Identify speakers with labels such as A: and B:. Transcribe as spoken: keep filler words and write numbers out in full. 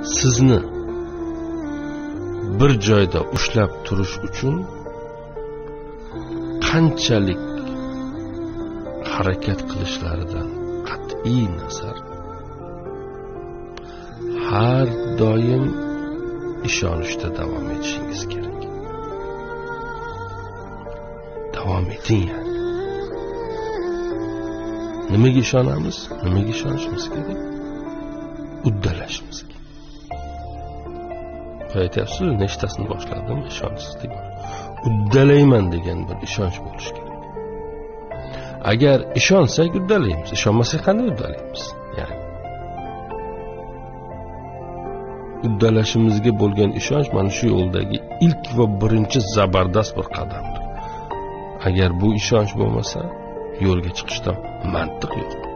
A: sizni bir joyda ushlab turish uchun qanchalik harakat qilishlaridan qat'iy nazar har doim ishonishda davom etishingiz kerak. Davom eting yani. Nimaga ishonamiz? Nimaga ishonishimiz kerak? Uddalashimizga. Aytyapsiz, nechtasini boshladim, ishonchsizlik. Uddalayman degan bir ishonch bo'lishi kerak. Agar ishonsak uddalaymiz, ishonmasak qanday uddalaymiz? Ya'ni uddalashimizga bo'lgan ishonch mana shu yo'ldagi ilk va birinchi zabardast bir qadamdir. Agar bu ishonch bo'lmasa, yo'lga chiqishda mantiq yo'q.